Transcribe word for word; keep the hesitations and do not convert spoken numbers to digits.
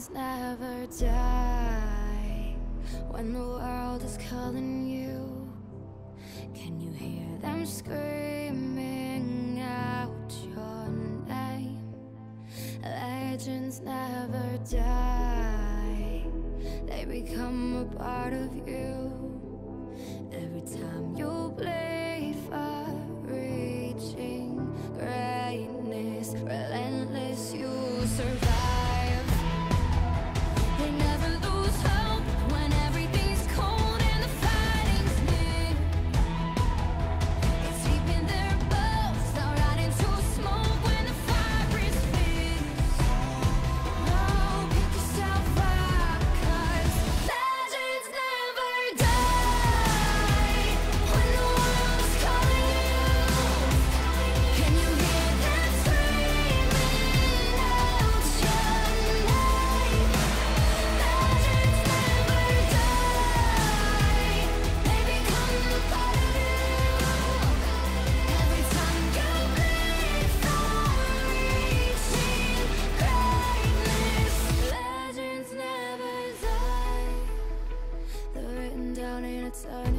Legends never die. When the world is calling you, can you hear them screaming out your name? Legends never die. They become a part of you. Every time you bleed for reaching greatness, relentless, you survive. They never lose hope when everything's cold and the fighting's near. It's deep in their bones, they'll rot into smoke when the fire is fierce. Oh, pick yourself up, 'cause legends never die. When the world is calling you, can you hear them screaming out your name? Legends never die. They become a part of you. Every time you bleed for reaching greatness, legends never die. They're written down in eternity.